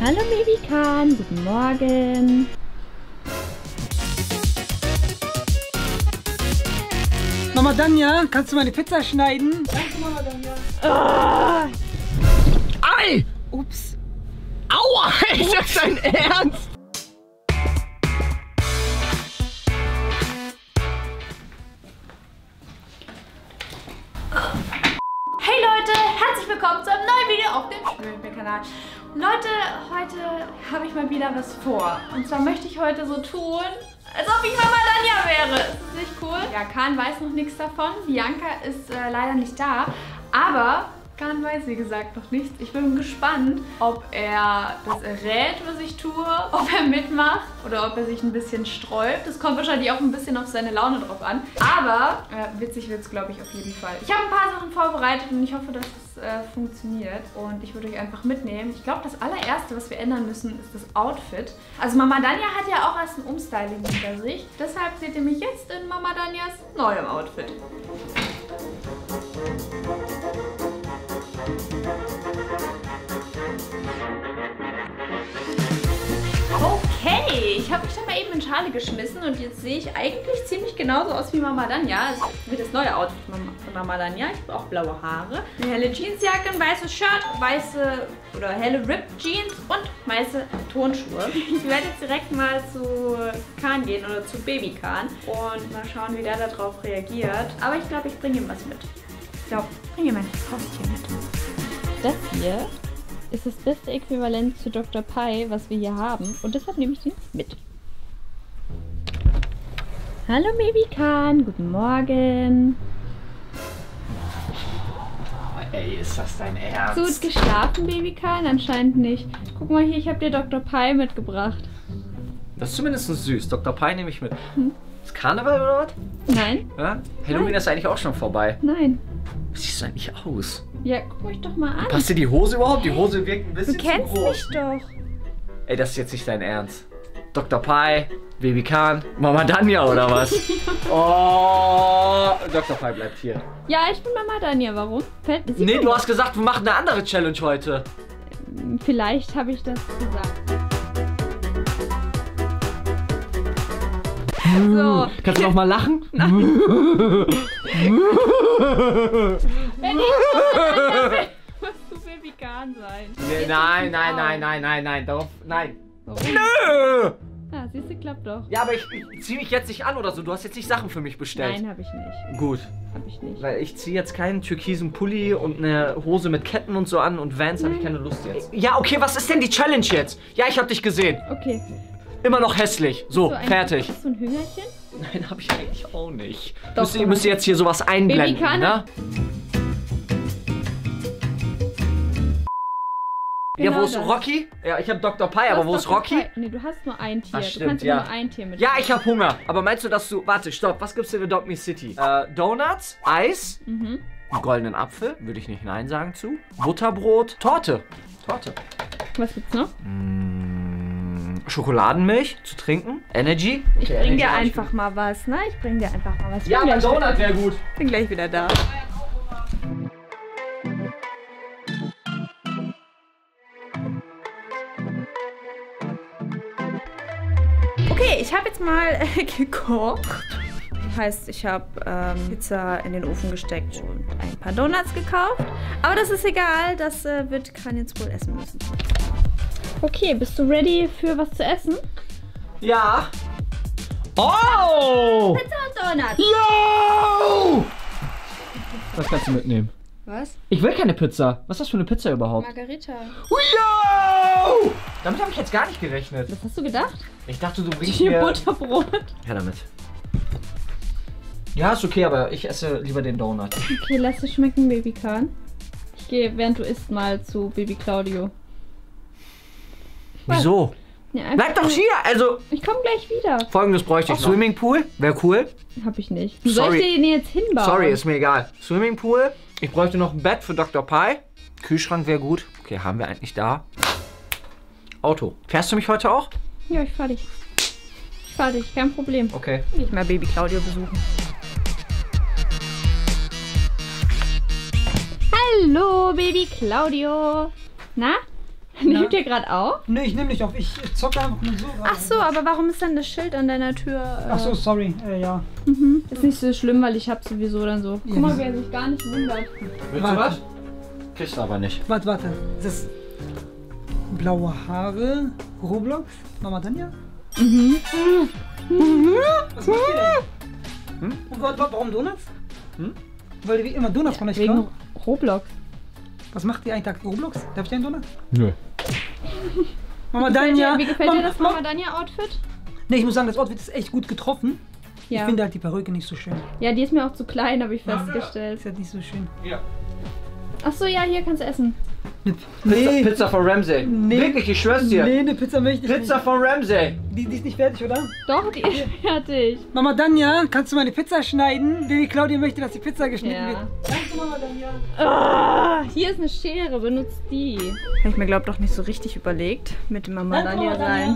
Hallo Babykan, guten Morgen. Mama Danja, kannst du meine Pizza schneiden? Danke, Mama Danja. Ei! Ups. Aua! Ist das dein Ernst? Hey Leute, herzlich willkommen zu einem neuen Video auf dem Schwimmbad-Kanal. Leute, heute habe ich mal wieder was vor. Und zwar möchte ich heute so tun, als ob ich Mama Danja wäre. Ist das nicht cool? Ja, Kahn weiß noch nichts davon. Bianca ist leider nicht da. Aber Kahn weiß, wie gesagt, noch nichts. Ich bin gespannt, ob er das errät, was ich tue, ob er mitmacht oder ob er sich ein bisschen sträubt. Das kommt wahrscheinlich auch ein bisschen auf seine Laune drauf an. Aber witzig wird es, glaube ich, auf jeden Fall. Ich habe ein paar Sachen vorbereitet und ich hoffe, dass es funktioniert. Und ich würde euch einfach mitnehmen. Ich glaube, das allererste, was wir ändern müssen, ist das Outfit. Also Mama Danja hat ja auch erst ein Umstyling hinter sich. Deshalb seht ihr mich jetzt in Mama Danjas neuem Outfit. Okay, ich habe mich dann mal eben in Schale geschmissen und jetzt sehe ich eigentlich ziemlich genauso aus wie Mama Danja. Das wird das neue Outfit von Mama Danja. Ich habe auch blaue Haare, eine helle Jeansjacke, ein weißes Shirt, weiße oder helle Ripped Jeans und weiße Turnschuhe. Ich werde jetzt direkt mal zu Kahn gehen oder zu Baby Kahn und mal schauen, wie der darauf reagiert. Aber ich glaube, ich bringe ihm was mit. Ich glaube, ich bringe mein Haustier mit. Das hier ist das beste Äquivalent zu Dr. Pie, was wir hier haben. Und deshalb nehme ich den mit. Hallo Babykan, guten Morgen. Ey, ist das dein Ernst? Gut geschlafen, Babykan? Anscheinend nicht. Guck mal hier, ich habe dir Dr. Pie mitgebracht. Das ist zumindest süß. Dr. Pie nehme ich mit. Ist Karneval oder was? Nein. Ja? Halloween ist eigentlich auch schon vorbei. Nein. Wie siehst du eigentlich aus? Ja, guck mich doch mal an. Passt dir die Hose überhaupt? Die Hose wirkt ein bisschen Du kennst zu groß. mich doch. Ey, das ist jetzt nicht dein Ernst. Dr. Pie, Baby Kahn, Mama Danja oder was? Oh, Dr. Pie bleibt hier. Ja, ich bin Mama Danja. Warum? Nee, du hast gesagt, wir machen eine andere Challenge heute. Vielleicht habe ich das gesagt. So. Kannst du noch mal lachen? Wenn ich musst du Babykan sein. Nee, nein. Darauf, nein. Warum? Nö! Ja, siehst du, klappt doch. Ja, aber ich zieh mich jetzt nicht an oder so. Du hast jetzt nicht Sachen für mich bestellt. Nein, habe ich nicht. Gut. Habe ich nicht. Weil ich ziehe jetzt keinen türkisen Pulli und eine Hose mit Ketten und so an und Vans habe ich keine Lust jetzt. Ja, okay, was ist denn die Challenge jetzt? Ja, ich habe dich gesehen. Okay. Immer noch hässlich. So, fertig. Hast du ein Hüngerchen? Nein, habe ich eigentlich auch nicht. Doch, Müsst ihr jetzt hier sowas einblenden, Babykan, ne? Ja, Genau wo ist das. Rocky? Ja, ich habe Dr. Pie, Du aber hast wo ist Dr. Rocky? Pie. Nee, du hast nur ein Tier. Ah, Du stimmt, kannst ja. immer nur ein Tier mit. Ja, ich habe Hunger. Aber meinst du, dass du... Warte, stopp. Was gibt's denn in Dog Me City? Donuts, Eis, einen goldenen Apfel, würde ich nicht Nein sagen zu. Butterbrot, Torte. Was gibt's noch? Schokoladenmilch zu trinken. Energy. Ich bring dir einfach mal was, ne? Ich bring dir einfach mal was. Ja, Bin aber gleich- Donut wäre gut. bin gleich wieder da. Okay, ich habe jetzt mal gekocht. Heißt, ich habe Pizza in den Ofen gesteckt und ein paar Donuts gekauft. Aber das ist egal, das wird Kahn jetzt wohl essen müssen. Okay, bist du ready für was zu essen? Ja. Oh! Pizza und Donuts. Yo! Was kannst du mitnehmen? Was? Ich will keine Pizza. Was ist das für eine Pizza überhaupt? Margarita. Yo! Damit habe ich jetzt gar nicht gerechnet. Was hast du gedacht? Ich dachte, du bringst Hier mir... Butterbrot. Ja, damit. Ja, ist okay, aber ich esse lieber den Donut. Okay, lass es schmecken, Babykan. Ich gehe, während du isst, mal zu Baby Claudio. Wieso? Ja, einfach Bleib doch hier! Also, Ich komme gleich wieder. Folgendes bräuchte ich noch. Swimmingpool, wäre cool. Hab ich nicht. Wie soll Sorry. ich den jetzt hinbauen? Sorry, ist mir egal. Swimmingpool. Ich bräuchte noch ein Bett für Dr. Pie. Kühlschrank wäre gut. Okay, haben wir eigentlich da. Auto. Fährst du mich heute auch? Ja, ich fahr dich. Ich fahr dich, kein Problem. Okay. Nicht mal Baby Claudio besuchen. Hallo, Baby Claudio. Na? Nehmt ihr gerade auf? Nee, ich nehme nicht auf. Ich zocke einfach nur so. Ach so, aber warum ist dann das Schild an deiner Tür? Ach so, sorry. Ja. Ist nicht so schlimm, weil ich hab sowieso dann so. Guck mal, wer sich gar nicht wundert. Willst du was? Kriegst du aber nicht. Warte. Das ist blaue Haare. Roblox? Mama Danja? Was macht ihr denn? Und warum Donuts? Weil ihr wie immer Donuts von euch Wegen klauen? Roblox. Was macht ihr einen Tag Roblox? Darf ich einen Donut? Nö. Mama Danja. Wie gefällt dir das Mama Danja Outfit? Ne, ich muss sagen, das Outfit ist echt gut getroffen. Ich Ja. finde halt die Perücke nicht so schön. Ja, die ist mir auch zu klein, habe ich festgestellt. Ist halt nicht so schön. Ja. Ach so, ja, hier kannst du essen. Pizza von Ramsay. Nee. Wirklich, ich schwör's dir. Nee, eine Pizza möchte ich Pizza von Ramsay. nicht. Die ist nicht fertig, oder? Doch, die ist fertig. Mama Danja, kannst du meine Pizza schneiden? Baby Claudia möchte, dass die Pizza geschnitten Ja. wird. Danke, Mama Danja. Hier ist eine Schere, benutzt die. Habe ich mir, glaube ich, doch nicht so richtig überlegt. Mit dem Mama Danke, Danja Mama rein.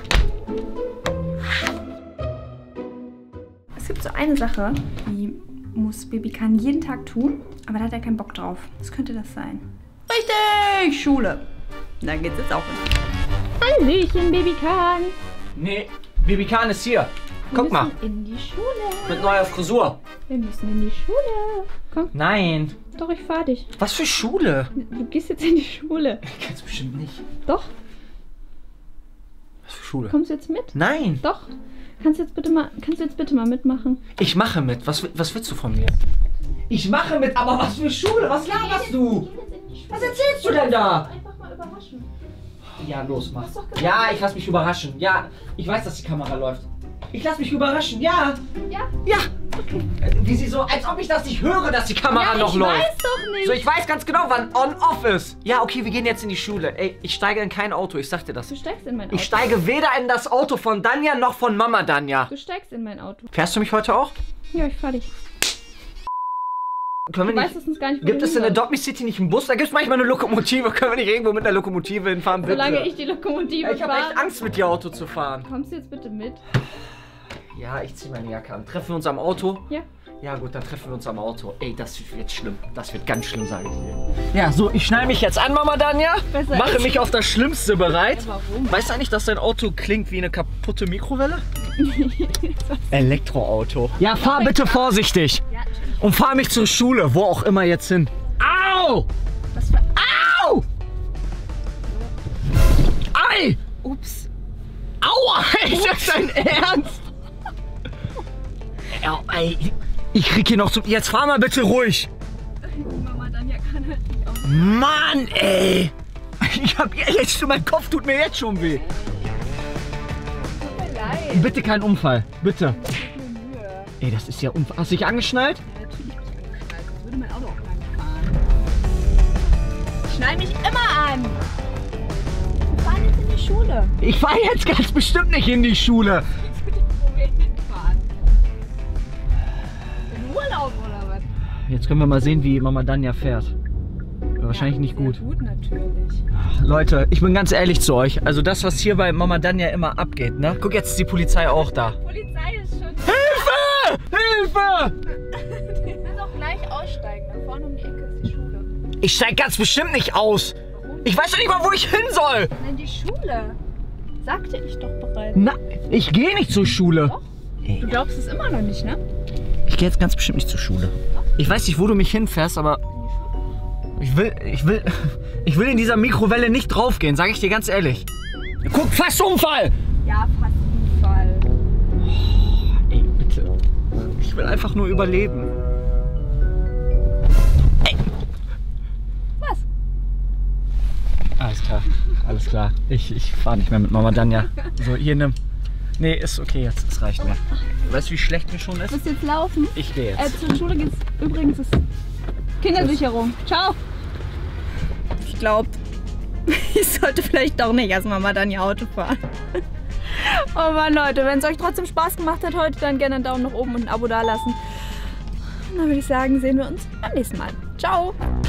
Es gibt so eine Sache, die muss Babykan jeden Tag tun, aber da hat er keinen Bock drauf. Was könnte das sein? Richtig, Schule. Da geht's jetzt auch hin. Hallöchen, Babykan. Nee, Babykan ist hier. Guck mal. Wir müssen in die Schule. Mit neuer Frisur. Wir müssen in die Schule. Komm, Nein. doch, ich fahr dich. Was für Schule? Du gehst jetzt in die Schule. Ich kenn's bestimmt nicht. Doch, Was für Schule? kommst du jetzt mit? Nein. Doch. Kannst du jetzt bitte mal mitmachen? Ich mache mit. Was willst du von mir? Ich mache mit, aber was für Schule? Was laberst du? Was erzählst du denn da? Einfach mal überraschen. Ja, los, mach. Ja, ich lass mich überraschen. Ja, ich weiß, dass die Kamera läuft. Ich lass mich überraschen. Ja. Ja? Ja. Wie sie so, als ob ich das nicht höre, dass die Kamera noch läuft. Ich weiß doch nicht. So, ich weiß ganz genau, wann on-off ist. Ja, okay, wir gehen jetzt in die Schule. Ey, ich steige in kein Auto, ich sag dir das. Du steigst in mein Auto. Ich steige weder in das Auto von Danja noch von Mama Danja. Du steigst in mein Auto. Fährst du mich heute auch? Ja, ich fahr dich. Können Du wir weißt nicht, es gar nicht, wo gibt du es in der hin Dogme City nicht einen Bus? Da gibt es manchmal eine Lokomotive. Können wir nicht irgendwo mit einer Lokomotive hinfahren, bitte? sollst. Solange ich die Lokomotive Ich habe echt fahre. Angst, mit dir Auto zu fahren. Kommst du jetzt bitte mit? Ja, ich zieh meine Jacke an. Treffen wir uns am Auto? Ja. Ja gut, dann treffen wir uns am Auto. Ey, das wird schlimm. Das wird ganz schlimm, sage ich dir. Ja, so, ich schnall mich jetzt an, Mama Danja. Besser Mache als- mich auf das Schlimmste bereit. Ja, warum? Weißt du eigentlich, dass dein Auto klingt wie eine kaputte Mikrowelle? Elektroauto. Ja, fahr bitte vorsichtig. Ja, Und fahr mich zur Schule, wo auch immer jetzt hin. Au! was für... Au! Ei! Ups. Aua! Ist das dein Ernst? Ja, ey, ich krieg hier noch so... Jetzt fahr mal bitte ruhig. Mama Danja kann halt nicht auf. Mann, ey! Ich hab jetzt schon... Mein Kopf tut mir jetzt schon weh. Tut mir leid. Bitte kein Unfall. Bitte. Tut mir Mühe. Ey, das ist ja Unfall. Hast du dich angeschnallt? Ja, natürlich bin ich angeschnallt. Das würde mein Auto auch gar nicht fahren. Ich schnall mich immer an. Wir fahren jetzt in die Schule. Ich fahr jetzt ganz bestimmt nicht in die Schule. Wo wir hinfahren. In Urlaub oder was? Jetzt können wir mal sehen, wie Mama Danja fährt. Wahrscheinlich nicht gut. Gut, natürlich. Leute, ich bin ganz ehrlich zu euch. Also das, was hier bei Mama Danja immer abgeht, ne? Guck, jetzt ist die Polizei auch da. Polizei ist schon. Hilfe! Hilfe! Du kannst auch gleich aussteigen. Da vorne um die Ecke ist die Schule. Ich steig ganz bestimmt nicht aus. Ich weiß doch nicht mal, wo ich hin soll. Nein, die Schule. Sagte ich doch bereits. Na, ich gehe nicht zur Schule. Doch. Du glaubst es immer noch nicht, ne? Ich gehe jetzt ganz bestimmt nicht zur Schule. Ich weiß nicht, wo du mich hinfährst, aber ich will in dieser Mikrowelle nicht draufgehen, sage ich dir ganz ehrlich. Guck, fast Unfall! Ja, fast Unfall. Ey, bitte. Ich will einfach nur überleben. Ey. Was? Alles klar, alles klar. Ich fahre nicht mehr mit Mama Danja. So, hier nimm. Nee, ist okay jetzt, es reicht mir. Weißt du, wie schlecht mir schon ist? Willst du jetzt laufen? Ich gehe jetzt. Zur Schule geht's übrigens. Ist Kindersicherung. Ciao. Ich glaube, ich sollte vielleicht doch nicht erstmal mal dann ihr Auto fahren. Oh Mann, Leute, wenn es euch trotzdem Spaß gemacht hat heute, dann gerne einen Daumen nach oben und ein Abo dalassen. Und dann würde ich sagen, sehen wir uns beim nächsten Mal. Ciao.